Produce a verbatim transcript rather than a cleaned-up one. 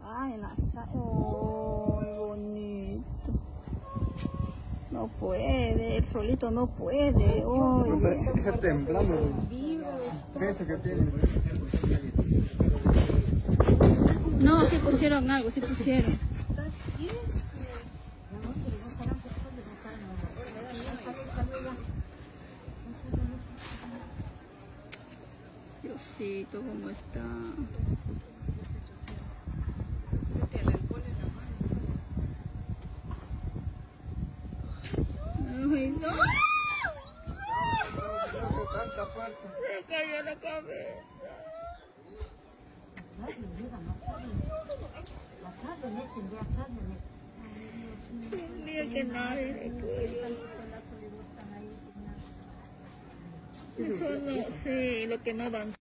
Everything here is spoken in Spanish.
Ah, en la sala. Oh, bonito. No puede, él solito no puede. Oh, está temblando. Eso que tiene. no, sí pusieron algo, sí pusieron. Diosito, ¿cómo está? Ay, no. Tanta fuerza. Se cayó la cabeza. Un día que nadie le cuida. Eso no, sí, lo que no avanza.